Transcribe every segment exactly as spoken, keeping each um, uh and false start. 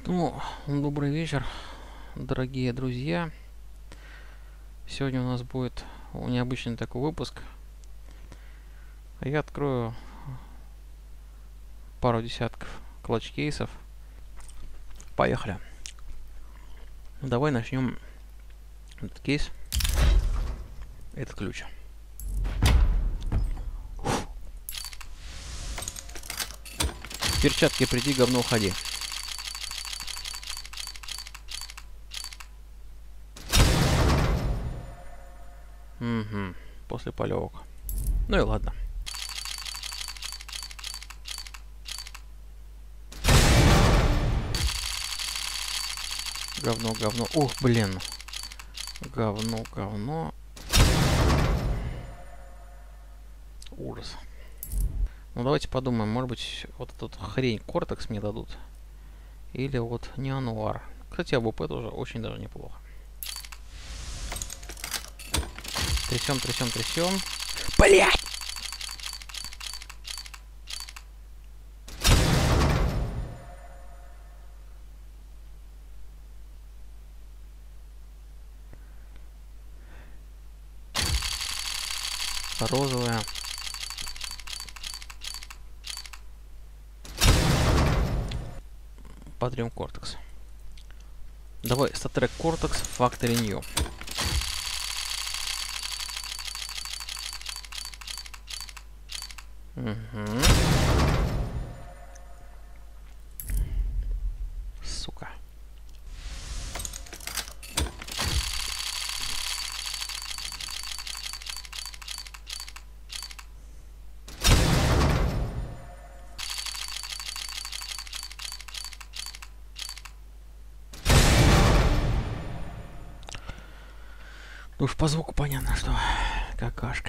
Ну, добрый вечер, дорогие друзья. Сегодня у нас будет необычный такой выпуск. Я открою пару десятков клатч-кейсов. Поехали. Давай начнем этот кейс. Этот ключ. Перчатки приди, говно уходи. Угу. После полевок. Ну и ладно. Говно, говно. Ух, блин. Говно, говно. Ужас. Ну давайте подумаем, может быть, вот эту хрень Кортекс мне дадут. Или вот Неонуар. Кстати, АВП тоже очень даже неплохо. Трясем, трясем, трясем. Блять! Розовая. Патриум Кортекс. Давай, статрек Кортекс, Factory New. Угу. Сука. Ну уж по звуку понятно, что какашка.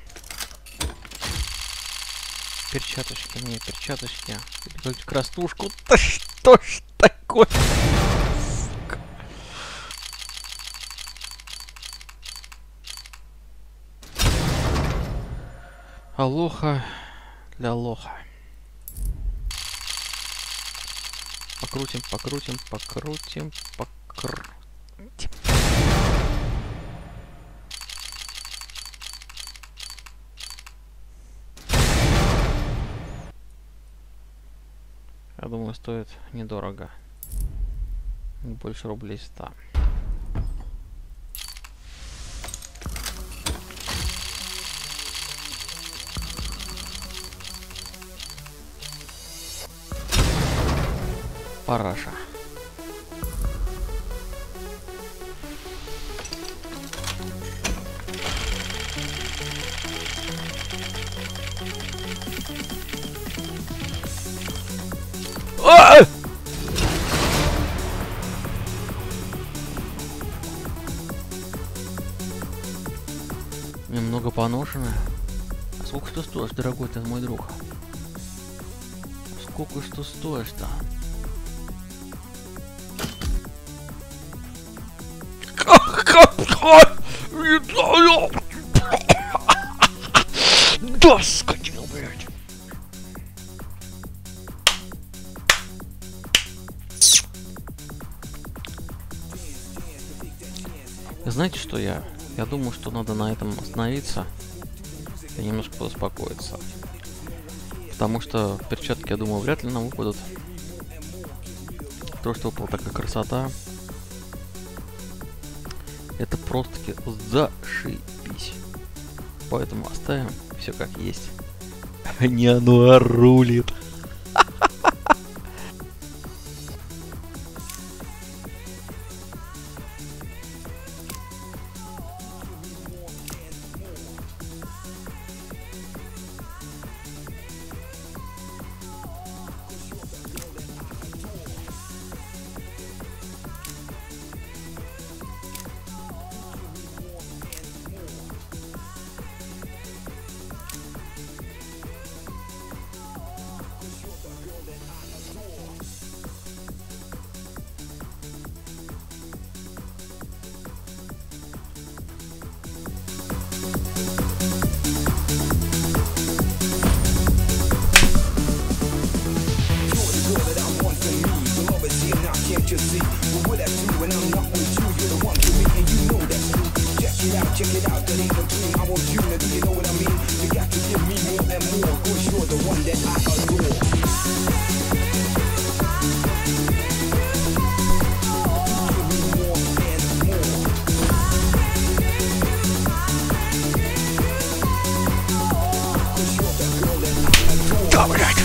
Перчаточки, мне перчаточки. Крастушку. Да что ж такое? Сука. Алоха для лоха. Покрутим, покрутим, покрутим, покрутим. Я думаю, стоит недорого. Не больше рублей ста. Параша. А! Немного поношенная. А сколько что стоишь, дорогой ты мой друг? Сколько что стоишь-то? Да, скотина, блядь. Знаете, что я? Я думаю, что надо на этом остановиться и немножко успокоиться. Потому что перчатки, я думаю, вряд ли нам выпадут. То, что выпала такая красота, это просто-таки зашибись. Поэтому оставим все как есть. Неонуар рулит. Да, блядь!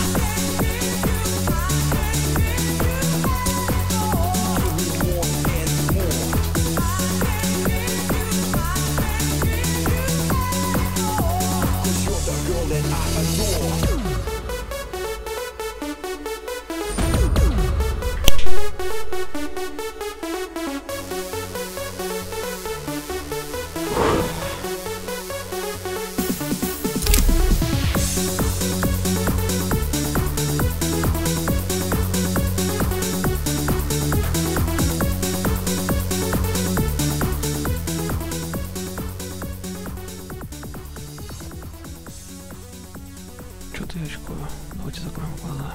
Что-то я очкую. Давайте закроем глаза.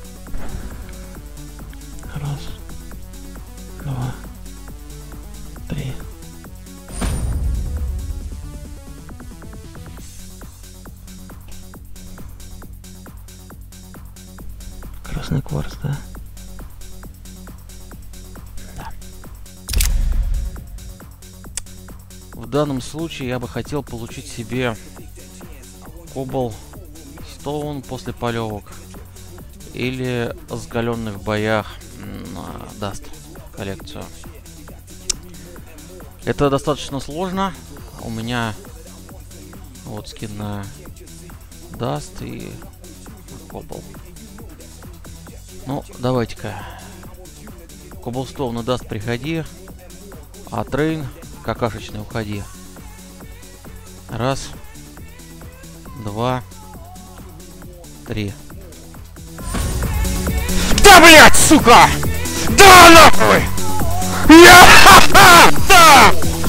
Раз, два, три. Красный кварц, да? Да. В данном случае я бы хотел получить себе Cobble Stone после полевок или закаленный в боях даст коллекцию. Это достаточно сложно. У меня вот скин на даст и Cobble. Ну, давайте-ка. Cobblestone на даст приходи, а трейн какашечный уходи. Раз, два, три. Да, блять, сука! Да, нахуй! Я! Да!